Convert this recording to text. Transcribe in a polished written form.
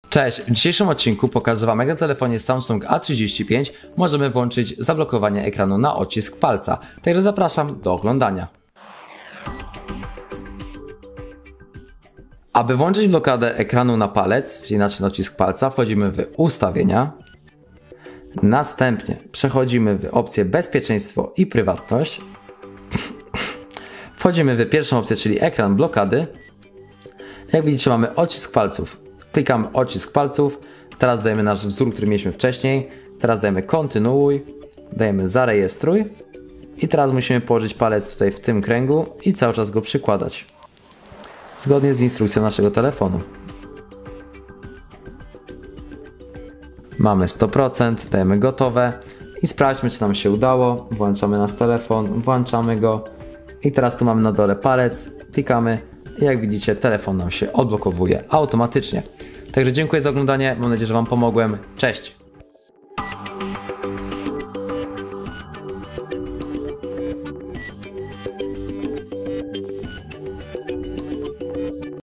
Cześć, w dzisiejszym odcinku pokażę Wam, jak na telefonie Samsung A35 możemy włączyć zablokowanie ekranu na odcisk palca. Także zapraszam do oglądania. Aby włączyć blokadę ekranu na palec, czyli inaczej na odcisk palca, wchodzimy w ustawienia. Następnie przechodzimy w opcję bezpieczeństwo i prywatność. Wchodzimy w pierwszą opcję, czyli ekran blokady. Jak widzicie, mamy odcisk palców. Klikamy odcisk palców. Teraz dajemy nasz wzór, który mieliśmy wcześniej. Teraz dajemy kontynuuj. Dajemy zarejestruj. I teraz musimy położyć palec tutaj w tym kręgu i cały czas go przykładać. Zgodnie z instrukcją naszego telefonu. Mamy 100%, dajemy gotowe i sprawdźmy, czy nam się udało. Włączamy nasz telefon, włączamy go i teraz tu mamy na dole palec, klikamy i jak widzicie, telefon nam się odblokowuje automatycznie. Także dziękuję za oglądanie, mam nadzieję, że Wam pomogłem. Cześć!